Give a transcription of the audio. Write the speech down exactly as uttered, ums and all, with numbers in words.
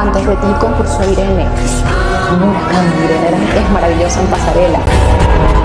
Antes de ti concursó Irene. Un huracán, Irene, era- es maravillosa en pasarela.